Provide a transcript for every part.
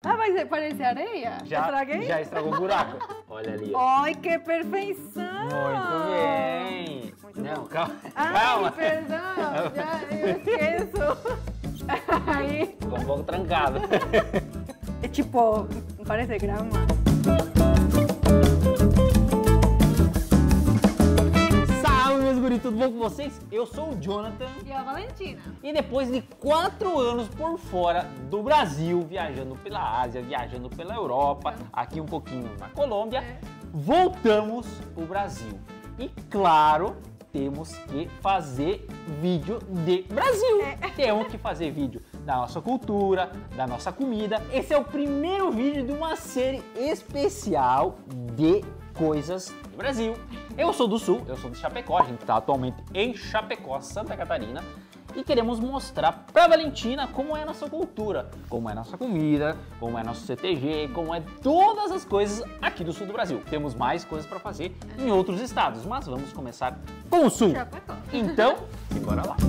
Ah, mas parece areia. Já estragou o buraco. Olha ali. Ai, que perfeição! Muito bem. Não, calma. Ai, Calma. perdão, já eu esqueço. Aí, Ficou um pouco trancado. é tipo, parece grama. Salve, meus guri, tudo bom com vocês? Eu sou o Jonathan. E a Valentina? E depois de 4 anos por fora do Brasil, viajando pela Ásia, viajando pela Europa, aqui um pouquinho na Colômbia, voltamos pro Brasil. E claro, temos que fazer vídeo de Brasil. Temos que fazer vídeo da nossa cultura, da nossa comida. Esse é o primeiro vídeo de uma série especial de coisas do Brasil. Eu sou do Sul, eu sou de Chapecó, a gente está atualmente em Chapecó, Santa Catarina, e queremos mostrar para Valentina como é a nossa cultura, como é a nossa comida, como é nosso CTG, como é todas as coisas aqui do Sul do Brasil. Temos mais coisas para fazer em outros estados, mas vamos começar com o Sul. Chapecó. Então, bora lá.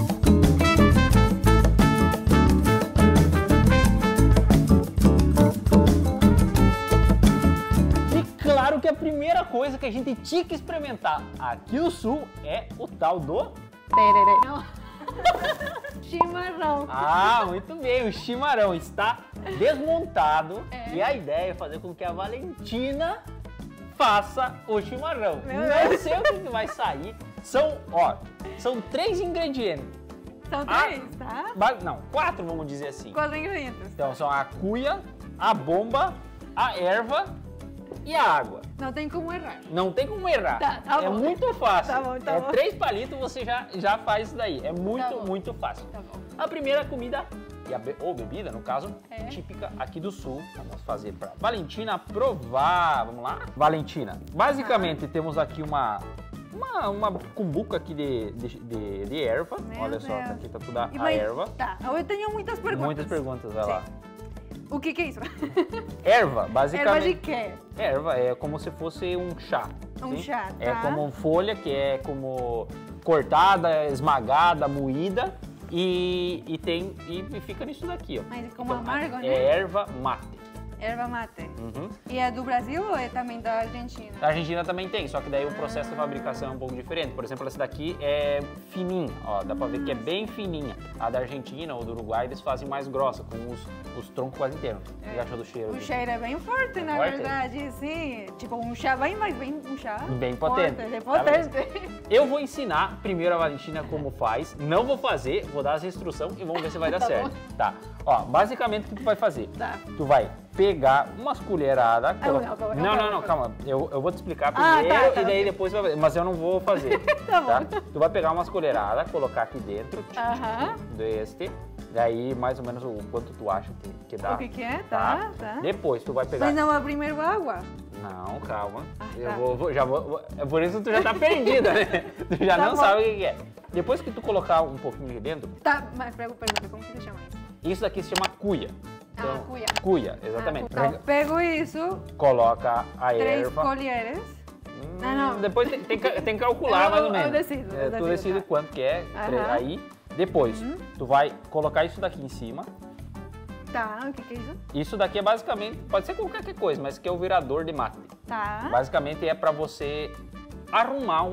Claro que a primeira coisa que a gente tinha que experimentar aqui no Sul é o tal do... Tererê. Não. Chimarrão. Ah, muito bem, o chimarrão está desmontado e a ideia é fazer com que a Valentina faça o chimarrão. Meu Não Deus. sei o que vai sair, são 3 ingredientes. São 3, tá? Não, 4 vamos dizer assim. 4 ingredientes. Então são a cuia, a bomba, a erva e a água. Não tem como errar. Não tem como errar. Tá É bom. muito fácil. Tá bom, tá é bom. 3 palitos, você já faz isso daí. É muito, Tá bom. muito fácil. Tá bom. A primeira comida, ou bebida, no caso, É. típica aqui do Sul. Vamos fazer para Valentina provar. Vamos lá? Valentina, basicamente temos aqui uma cumbuca aqui de erva. Meu Olha só, Deus. tá aqui tá toda E a mas- erva. Tá, eu tenho muitas perguntas. Muitas perguntas, vai lá. O que é isso? Erva, basicamente. Erva de quê? Erva é como se fosse um chá. Um sim? chá, É tá. como folha que é como cortada, esmagada, moída e fica nisso daqui, ó. Mas como amargo, né? É erva mate. Erva mate. Uhum. E é do Brasil ou é também da Argentina? A Argentina também tem, só que daí o processo de fabricação é um pouco diferente. Por exemplo, essa daqui é fininha, ó, dá pra ver que é bem fininha. A da Argentina ou do Uruguai eles fazem mais grossa, com os troncos quase inteiros. O que achou do cheiro? O cheiro é bem forte, na Forte? verdade, sim. Tipo um chá bem um chá. Bem potente. Forte, é Tá potente. Eu vou ensinar primeiro a Valentina como faz, não vou fazer, vou dar as instruções e vamos ver se vai dar Tá certo. bom. Tá. Ó, basicamente o que tu vai fazer? Tá. Tu vai pegar umas colheradas. Não, Calma. Eu vou te explicar Ah, primeiro tá, e daí ok. depois vai fazer. Mas eu não vou fazer. Tá bom. Tu vai pegar umas colheradas, colocar aqui dentro Aham. deste. Daí mais ou menos o quanto tu acha que dá. O que é? Tá, tá. Depois tu vai pegar. Mas não é primeiro água? Não, calma. tá. Já vou. É por isso que tu já tá perdida, né? Tu já Tá não bom. sabe o que é. Depois que tu colocar um pouquinho aqui dentro, Tá, mas pergunta, como que se chama isso? isso daqui se chama cuia. Cuia. Cuia, exatamente. Então, pego isso, Coloca a 3 erva. colheres. Não. Depois tem que calcular mais ou menos. Eu decido. Tu decide tá. quanto que é. Aham. Aí, depois, tu vai colocar isso daqui em cima. Tá, o que é isso? Isso daqui é basicamente, pode ser qualquer coisa, mas que é o virador de mate. Tá. Basicamente é para você arrumar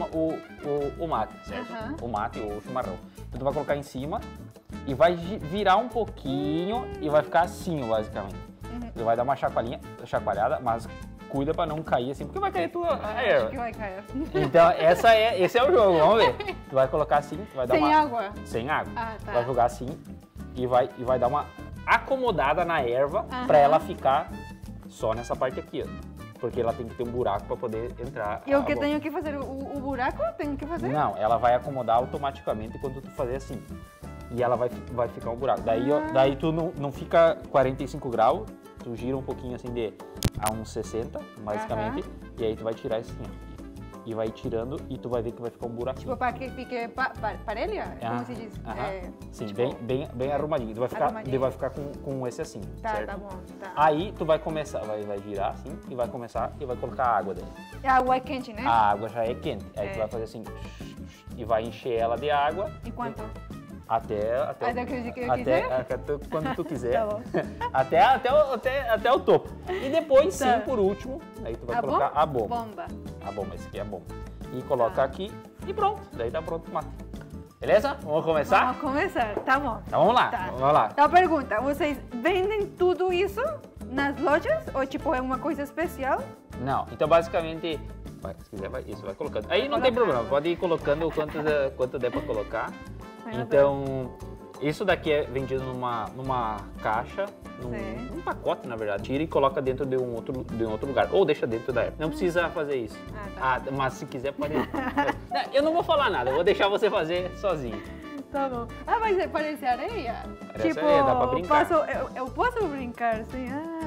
o mate, certo? Aham. O mate ou o chimarrão. Então tu vai colocar em cima e vai virar um pouquinho e vai ficar assim, basicamente. Ele vai dar uma chacoalhada, mas cuida para não cair assim, porque vai cair tudo a Acho erva. que vai cair. Então esse é o jogo, vamos ver. Tu vai colocar assim, tu vai dar Sem uma... água? Sem água. Ah, tá. Vai jogar assim e vai dar uma acomodada na erva Aham. para ela ficar só nessa parte aqui, ó. Porque ela tem que ter um buraco para poder entrar. E a o que bomba. tenho que fazer? O buraco tenho que fazer? Não, ela vai acomodar automaticamente quando tu fazer assim. E ela vai ficar um buraco. Daí, ó, daí tu não fica 45 graus, tu gira um pouquinho assim a uns 60, basicamente. E aí tu vai tirar assim, ó. E vai tirando e tu vai ver que vai ficar um buraquinho. Tipo, para que fique parelha? Como se diz? É, Sim, tipo, bem arrumadinho. Tu vai ficar, arrumadinho. ele vai ficar com esse assim, Tá, certo? tá bom. Tá. Aí tu vai começar, vai girar assim e vai começar e vai colocar a água dentro. A água é quente, né? A água já é quente. Aí tu vai fazer assim e vai encher ela de água. E quanto? Até quando tu quiser. Tá bom. até o topo. E depois, Tá. sim, por último, aí tu vai colocar a bomba. Bomba. A bomba, esse aqui é a bomba. E coloca Tá. aqui e pronto. Daí tá pronto o mate. Beleza? Vamos começar? Vamos começar, tá bom. Então vamos lá, Tá. vamos lá. Então pergunta, vocês vendem tudo isso nas lojas? Ou tipo, é uma coisa especial? Não, então basicamente, se quiser, isso vai colocando. Aí não tem problema, pode ir colocando o quanto der pra colocar. Então, isso daqui é vendido numa caixa, num pacote, na verdade. Tira e coloca dentro de um outro lugar. Ou deixa dentro da Não precisa fazer isso. Tá. Mas se quiser, pode. Eu não vou falar nada, eu vou deixar você fazer sozinho. Tá bom. Ah, mas parece areia? Parece areia, dá pra brincar. Eu posso brincar, sim.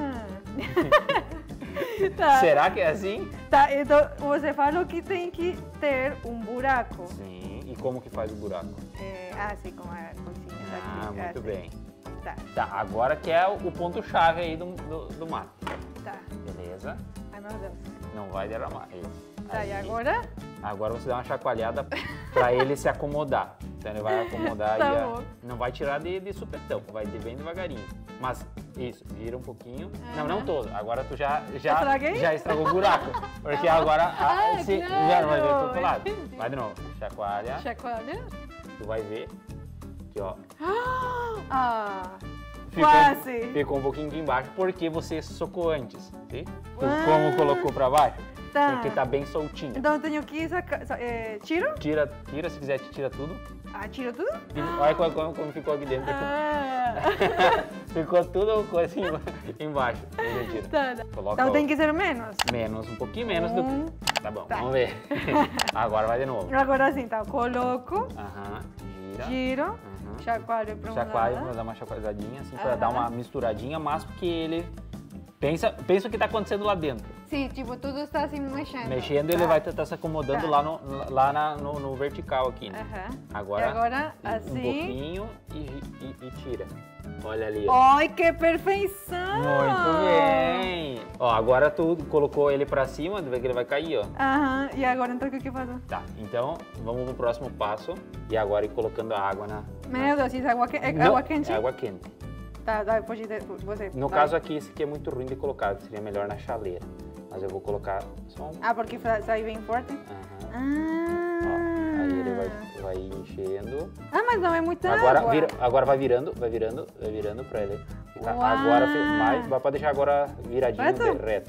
Tá. Será que é assim? Tá, então você falou que tem que ter um buraco. Sim. E como que faz o buraco? Assim como a coisinha aqui. Muito bem. Tá. Tá, agora que é o ponto-chave aí do mate. Tá. Beleza? Ai, meu Deus. Não vai derramar. Isso. Tá, Aí, e agora? Agora você dá uma chacoalhada pra ele se acomodar. Então ele vai acomodar Tá e bom. não vai tirar de supetão, vai bem devagarinho. Mas isso, vira um pouquinho. Aham. Não todo. Agora tu já Estraguei? estragou o buraco. Porque agora Ah, já não vai ver claro. pro lado. Entendi. Vai de novo. Chacoalha. Chacoalha? Tu vai ver. Aqui, ó. Ah, quase. Ficou um pouquinho aqui embaixo porque você socou antes. Sim? Tu Ah. como colocou pra baixo? Tá. Porque tá bem soltinho. Então eu tenho que sacar. Tiro? Tira, se quiser, tira tudo. Ah, tiro tudo? E olha como ficou aqui dentro. Ah. Ficou tudo coisa embaixo. Tira. Tá. Coloca Então tem que ser menos. menos, um pouquinho menos do que... Tá bom, Tá. vamos ver. Agora vai de novo. Agora sim, tá. Coloco, Aham, gira. giro, Uhum. chacoalho pra um Chacoalha, lado. vou dar uma chacoalhadinha, assim, pra Aham. dar uma misturadinha, mas porque ele... Pensa o que tá acontecendo lá dentro. Sim, tipo, tudo está assim mexendo. Mexendo, ele vai estar se acomodando Tá. lá no vertical aqui, né? Aham. Agora, E agora, um assim. pouquinho e tira. Olha ali, ó. Ai, que perfeição! Muito bem! Ó, agora tu colocou ele pra cima, vê que ele vai cair, ó. Aham, e agora então o que eu faço? Tá, então vamos pro próximo passo. E agora ir colocando a água Meu Deus, isso é água, Não, água quente? É água quente. Tá, depois de você. No vai. caso aqui, esse aqui é muito ruim de colocar, seria melhor na chaleira. Mas eu vou colocar só um... Ah, porque sai bem forte? Aham. Ó, Ah. aí ele vai enchendo. Ah, mas não é muita Agora, água. agora vai virando pra ele ficar. Uau. Agora mais, vai pra deixar agora viradinho Reto? reto.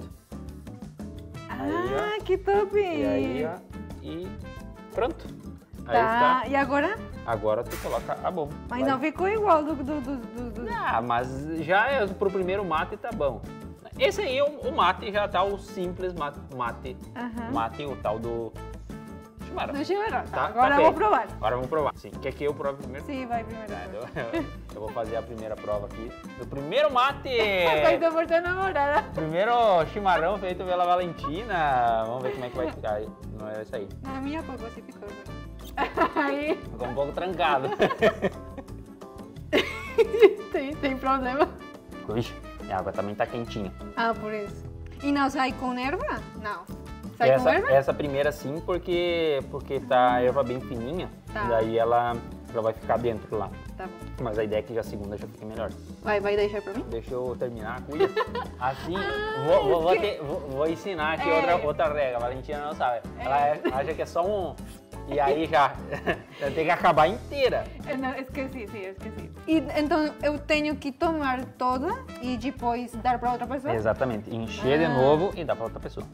Ah, que top! E aí, ó, e pronto. Aí Tá, está. e agora? Agora tu coloca a bomba. Mas Vai. não ficou igual do... Ah, mas já é pro primeiro mate tá bom. Esse aí, o mate já tá o simples mate, Aham. mate, o tal do chimarrão. Do chimarrão, tá. Tá, Agora tá eu vou bem. provar. Agora vamos provar. Sim. Quer que eu prove primeiro? Sim, vai primeiro. Tá, então eu vou fazer a primeira prova aqui do primeiro mate. Feito por tua namorada. Primeiro chimarrão feito pela Valentina. Vamos ver como é que vai ficar. Não é isso aí. Na minha pouco você ficou. Aí, Ficou um pouco trancado. tem problema. Ixi, a água também tá quentinha. Ah, por isso. E não sai com erva? Não. Sai com erva? Essa primeira sim, porque tá a erva bem fininha. Tá. E daí ela vai ficar dentro lá. Tá bom. Mas a ideia é que já a segunda já fique melhor. Vai deixar pra mim? Deixa eu terminar, cuida. Assim, Ah, vou ensinar aqui É. outra regra. A Valentina não sabe. Ela acha que é só um. E aí já tem que acabar inteira. Não, esqueci, sim, esqueci. E então eu tenho que tomar toda e depois dar pra outra pessoa? Exatamente. Encher de novo e dar pra outra pessoa.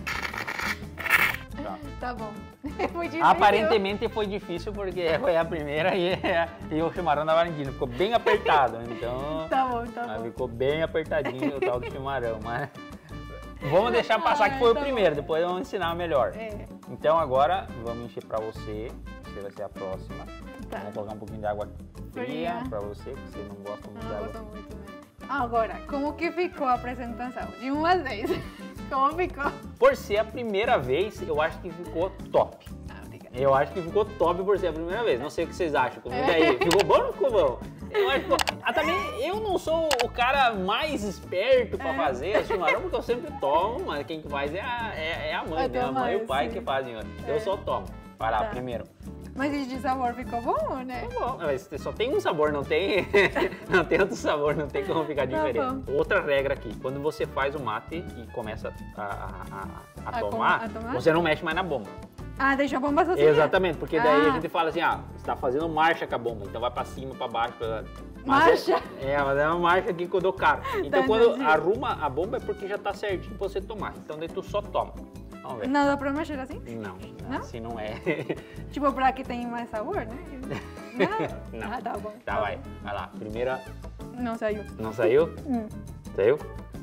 Tá. Tá bom. Foi difícil. Aparentemente foi difícil porque foi a primeira e o chimarrão da Valentina. Ficou bem apertado. Então. Tá bom, tá Mas bom. ficou bem apertadinho o tal do chimarrão. Mas vamos deixar passar que foi o tá primeiro, depois vamos ensinar melhor. É. Então agora vamos encher pra você. Você vai ser a próxima. Tá. Vamos colocar um pouquinho de água fria Fria. pra você, porque você não gosta muito de Não água. gosto muito, né? Agora, como que ficou a apresentação? De 1 a 10. Como ficou? Por ser a primeira vez, eu acho que ficou top. Ah, obrigada. Eu acho que ficou top por ser a primeira vez. Não sei o que vocês acham. Comenta aí. Ficou bom ou não ficou bom? Eu acho que ficou... também eu não sou o cara mais esperto pra fazer chimarrão, porque eu sempre tomo, mas quem que faz é a mãe, É né? tua A mãe e mãe, o pai sim. que fazem. Eu só tomo. Vai lá, Tá. primeiro. Mas e de sabor ficou bom, né? Tá bom, mas só tem um sabor, não tem, não tem outro sabor, não tem como ficar diferente. Outra regra aqui, quando você faz o mate e começa a tomar, você não mexe mais na bomba. Ah, deixa a bomba sozinha? Exatamente, porque daí a gente fala assim, você tá fazendo marcha com a bomba, então vai pra cima, pra baixo, marcha? Mas é uma marcha aqui quando eu caro. Então quando arruma a bomba é porque já tá certinho pra você tomar, então daí tu só toma. Vamos ver. Não dá pra mexer assim? Não, assim não é. Tipo, pra que tem mais sabor, né? Não. Ah, tá bom. Tá, vai lá. Primeira... Não saiu. Não saiu? Saiu?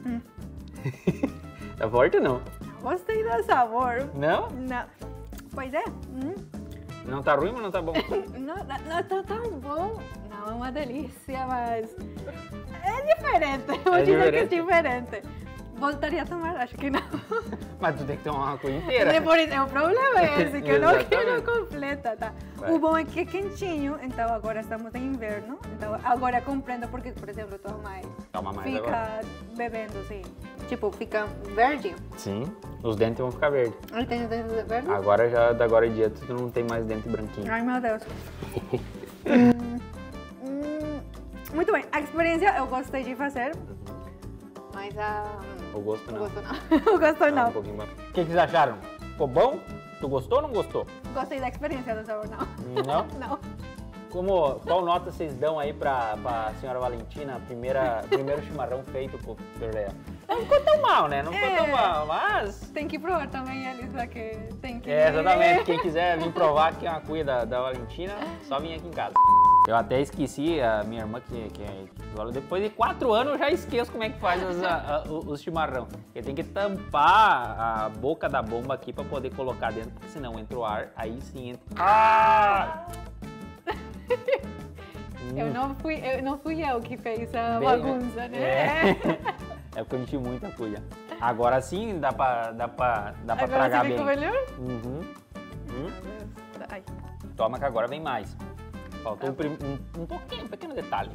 Tá forte ou não? Gostei do sabor. Não? Não. Pois é. Não tá ruim ou não tá bom? Não tá tão bom. Não, é uma delícia, mas é diferente. Eu vou dizer que é diferente. Voltaria a tomar? Acho que não. Mas tu tem que tomar uma coisa inteira. O problema é esse, que eu não quero completa, tá? Vai. O bom é que é quentinho, então agora estamos em inverno, então agora compreendo porque, por exemplo, toma mais fica agora. Bebendo, assim, tipo, fica verde. Sim, os dentes vão ficar verdes. Ele tem os dentes verdes? Agora, da agora em diante, tu não tem mais dente branquinho. Ai, meu Deus. Muito bem, a experiência eu gostei de fazer, mas o gosto não. O gosto não. O gosto não. Um pouquinho mais. O que vocês acharam? Ficou bom? Tu gostou ou não gostou? Gostei da experiência do sabor, não. Não? Não. Qual nota vocês dão aí pra senhora Valentina, primeiro chimarrão feito por Léo? Não ficou tão mal, né? Não ficou tão mal, mas... Tem que provar também, Elisa, que tem que... Exatamente. Quem quiser vir provar que é uma cuia da Valentina, só vir aqui em casa. Eu até esqueci, a minha irmã, depois de 4 anos eu já esqueço como é que faz os chimarrão. Ele tem que tampar a boca da bomba aqui pra poder colocar dentro, porque senão entra o ar, aí sim entra... Ah! Não fui eu que fez a bagunça, né? É porque eu enchi muita cuia. Agora sim dá pra tragar bem. Agora melhor? Ai. Toma que agora vem mais. Faltou um pouquinho, um pequeno detalhe.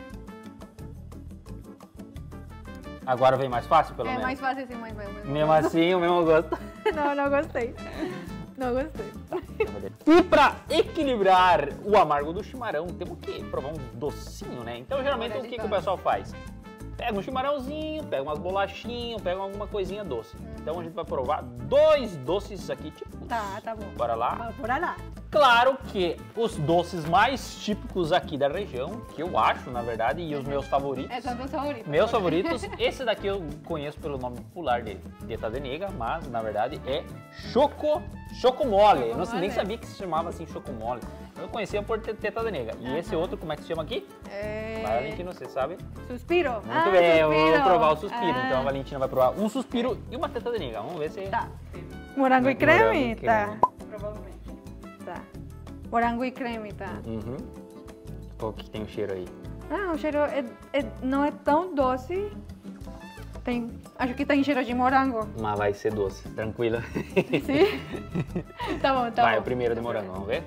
Agora vem mais fácil, pelo menos? É mais fácil assim, mas mesmo assim, o mesmo gosto. Não gostei. Não gostei. E pra equilibrar o amargo do chimarrão, temos que provar um docinho, né? Então, geralmente, o que o pessoal faz? Pega um chimarrãozinho, pega umas bolachinhas, pega alguma coisinha doce. Então, a gente vai provar 2 doces aqui, tipo... Tá bom. Bora lá? Bora lá. Claro que os doces mais típicos aqui da região, que eu acho, na verdade, e os meus favoritos. São meus favoritos. Meus favoritos, esse daqui eu conheço pelo nome popular dele, teta de nega, mas na verdade é chocomole. Eu nem sabia que se chamava assim chocomole. Eu conhecia por teta de nega. E esse outro, como é que se chama aqui? Valentina, você sabe? Suspiro. Muito bem, eu vou provar o suspiro. Então a Valentina vai provar um suspiro e uma teta de nega. Vamos ver se... Tá. Morango e creme? Tá. Provavelmente. Tá. Morango e creme, tá. Qual que tem o cheiro aí? O cheiro não é tão doce. Acho que tem cheiro de morango. Mas vai ser doce, tranquila. Sim? Tá bom. Vai, o primeiro de morango, vamos ver?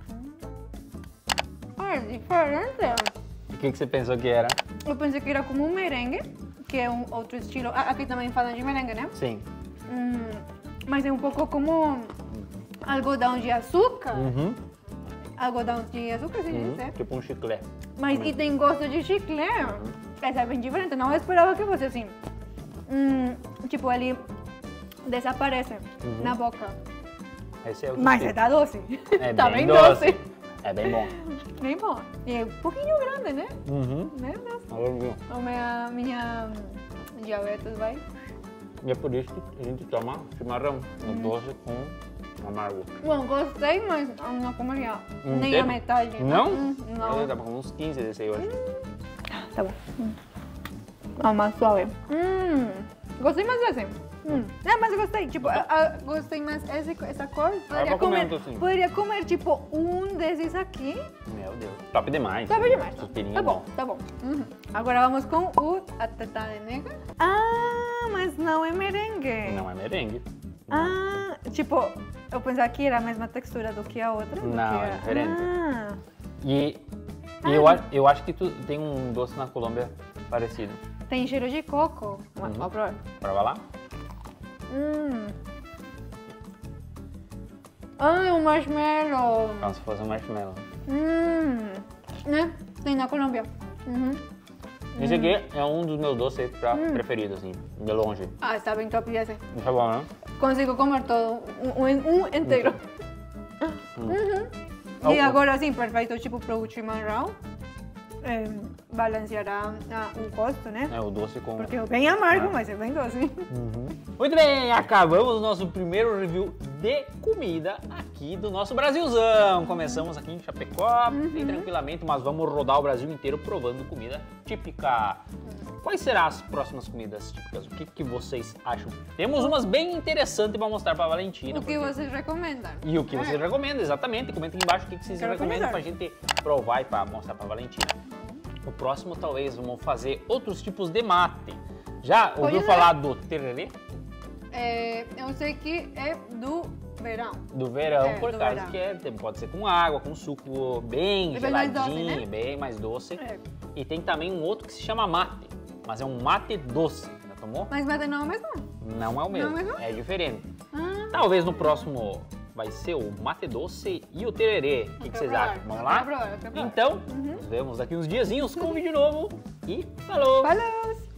É diferente. O que você pensou que era? Eu pensei que era como um merengue, que é um outro estilo. Aqui também falam de merengue, né? Sim. Mas é um pouco como algodão de açúcar. Algodão de açúcar, se diz, tipo um chiclete. Mas e tem gosto de chiclete. Essa é bem diferente. Não esperava que fosse assim. Tipo, ele desaparece na boca. Esse é o Mas tá doce. É tá bem bem doce. É bem bom. Bem bom. E é um pouquinho grande, né? Meu Deus. Minha diabetes vai. E é por isso que a gente toma chimarrão, doce com amargo. Bom, gostei, mas não comeria nem a metade. Não? Não. Dá pra comer uns 15 desse aí hoje. Tá bom. Mais suave. Gostei mais desse. Mas gostei, tipo, gostei mais essa cor. Poderia comer, tipo, um desses aqui. Meu Deus, top demais. Top demais. Suspirinho Tá bom, tá bom. Agora vamos com a teta de nega. Mas não é merengue. Não é merengue. Tipo, eu pensava que era a mesma textura do que a outra. Não, é diferente. E eu acho que tu tem um doce na Colômbia parecido. Tem cheiro de coco. Vamos provar. Prova lá. Ah, um marshmallow. Como se fosse um marshmallow. Né? Tem na Colômbia. Esse aqui é um dos meus doces preferidos, assim, de longe. Ah, está bem top esse. Tá bom, né? Consigo comer todo, um inteiro. E agora sim, perfeito, tipo para o chimarrão. Balanceará o gosto, né? É, o doce com... Porque é bem amargo, mas é bem doce. Muito bem, acabamos o nosso primeiro review de comida aqui do nosso Brasilzão. Começamos aqui em Chapecó, bem tranquilamente, mas vamos rodar o Brasil inteiro provando comida típica. Quais serão as próximas comidas típicas? O que vocês acham? Temos umas bem interessantes para mostrar para a Valentina. O que vocês recomendam. E o que vocês recomendam, exatamente. Comenta aqui embaixo o que vocês recomendam para a gente provar e para mostrar para a Valentina. O próximo, talvez, vamos fazer outros tipos de mate. Já ouviu falar do tererê? Eu sei que é do verão. Do verão, por causa que pode ser com água, com suco bem geladinho, mais doce, né? Bem mais doce. E tem também um outro que se chama mate, mas é um mate doce. Já tomou? Mas mate não é o mesmo? Não é o mesmo, é diferente. Talvez no próximo vai ser o mate doce e o tererê. O que vocês acham? Vamos lá? Então, nos vemos daqui uns diazinhos com um vídeo novo e falou! Falou!